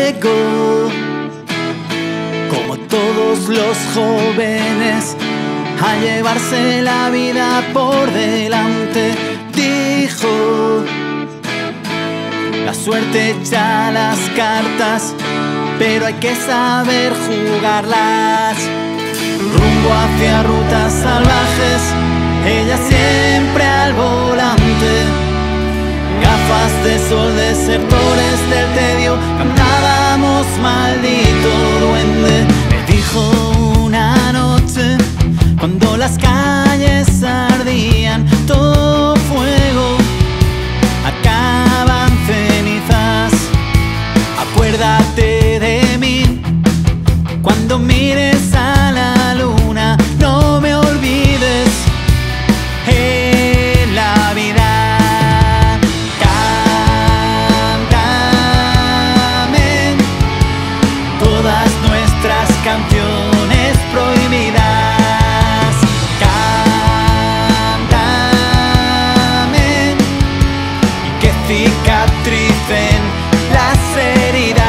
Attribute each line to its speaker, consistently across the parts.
Speaker 1: llegó, como todos los jóvenes, a llevarse la vida por delante. Dijo: la suerte echa las cartas, pero hay que saber jugarlas. Rumbo hacia rutas salvajes, ella siempre al volante. Gafas de sol, desertores del tedio, cantábamos Maldito Duende. Me dijo una noche, cuando las calles ardían, todo fuego acaba en cenizas. Acuérdate de mí cuando mires a la luna, no me olvides en la vida. Cántame todas nuestras canciones prohibidas. Cántame que cicatricen las heridas.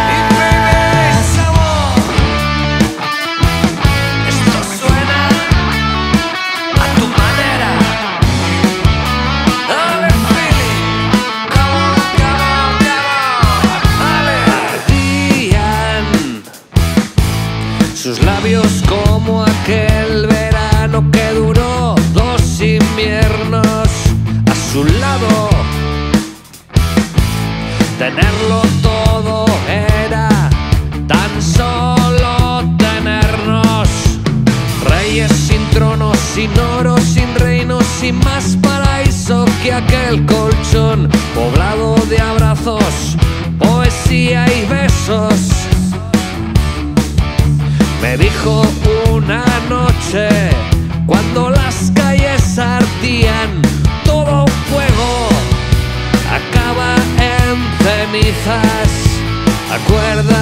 Speaker 2: Sus labios como aquel verano que duró 2 inviernos. A su lado, tenerlo todo era tan solo tenernos. Reyes sin tronos, sin oro, sin reinos, sin más paraíso que aquel colchón poblado de abrazos, poesía y besos. Me dijo una noche, cuando las calles ardían, todo fuego acaba en cenizas. Acuérdate